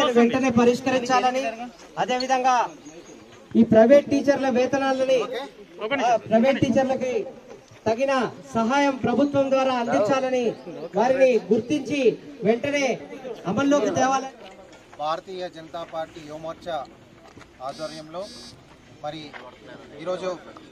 సమస్యలను వెంటనే పరిష్కరించాలని, అదేవిధంగా ఈ ప్రైవేట్ టీచర్ల వేతనాలని ప్రైవేట్ టీచర్లకి తగిన సహాయం ప్రభుత్వం ద్వారా అందించాలని, వారిని గుర్తించి వెంటనే అమల్లోకి తేవాలని భారతీయ జనతా పార్టీ యువమోర్చా ఆధ్వర్యంలో మరి ఈరోజు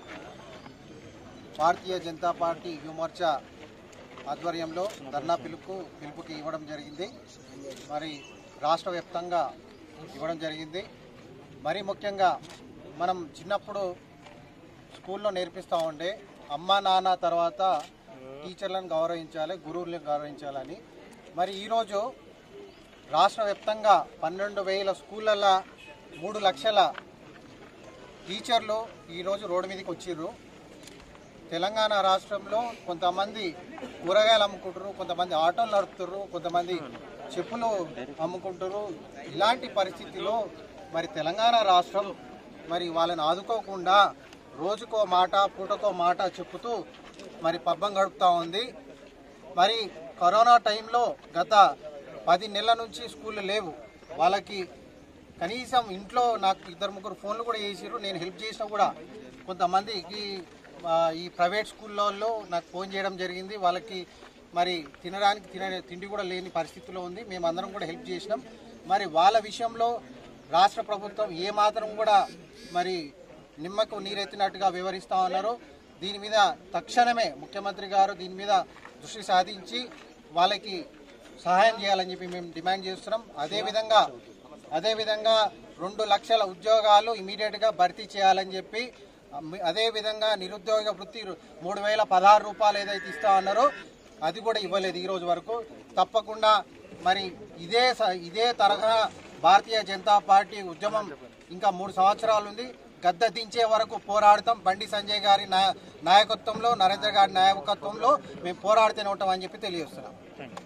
భారతీయ జనతా పార్టీ యువమోర్చా ఆధ్వర్యంలో ధర్నా పిలుపుకి ఇవ్వడం జరిగింది. మరి రాష్ట్ర వ్యాప్తంగా ఇవ్వడం జరిగింది. మరి ముఖ్యంగా మనం చిన్నప్పుడు స్కూల్లో నేర్పిస్తూ ఉండే అమ్మ నాన్న తర్వాత టీచర్లను గౌరవించాలి, గురువులను గౌరవించాలని. మరి ఈరోజు రాష్ట్ర వ్యాప్తంగా 12,000 స్కూళ్ళల్లో 3 లక్షల టీచర్లు ఈరోజు రోడ్డు మీదకి వచ్చిర్రు. తెలంగాణ రాష్ట్రంలో కొంతమంది కూరగాయలు అమ్ముకుంటారు, కొంతమంది ఆటోలు నడుపుతారు, కొంతమంది చెప్పులు అమ్ముకుంటారు. ఇలాంటి పరిస్థితిలో మరి తెలంగాణ రాష్ట్రం మరి వాళ్ళని ఆదుకోకుండా రోజుకో మాట పూటకో మాట చెప్పుతూ మరి పబ్బం గడుపుతూ ఉంది. మరి కరోనా టైంలో గత 10 నెలల నుంచి స్కూళ్ళు లేవు. వాళ్ళకి కనీసం ఇంట్లో నాకు 2-3 ఫోన్లు కూడా చేసిర్రు. నేను హెల్ప్ చేసినా కూడా కొంతమందికి ఈ ప్రైవేట్ స్కూళ్ళల్లో నాకు ఫోన్ చేయడం జరిగింది. వాళ్ళకి మరి తిండి కూడా లేని పరిస్థితిలో ఉంది. మేమందరం కూడా హెల్ప్ చేసినాం. మరి వాళ్ళ విషయంలో రాష్ట్ర ప్రభుత్వం ఏమాత్రం కూడా మరి నిమ్మకు నీరెత్తినట్టుగా వివరిస్తూ ఉన్నారు. దీని మీద తక్షణమే ముఖ్యమంత్రి గారు దీని మీద దృష్టి సాధించి వాళ్ళకి సహాయం చేయాలని చెప్పి మేము డిమాండ్ చేస్తున్నాం. అదేవిధంగా 2 లక్షల ఉద్యోగాలు ఇమీడియట్గా భర్తీ చేయాలని చెప్పి, అదేవిధంగా నిరుద్యోగ వృత్తి 3,016 రూపాయలు ఏదైతే ఇస్తా ఉన్నారో అది కూడా ఇవ్వలేదు ఈ రోజు వరకు. తప్పకుండా మరి ఇదే తరహా భారతీయ జనతా పార్టీ ఉద్యమం ఇంకా 3 సంవత్సరాలు ఉంది. గద్దె దించే వరకు పోరాడతాం. బండి సంజయ్ గారి నాయకత్వంలో, నరేంద్ర గారి నాయకత్వంలో మేము పోరాడుతూనే ఉంటామని చెప్పి తెలియజేస్తున్నాం.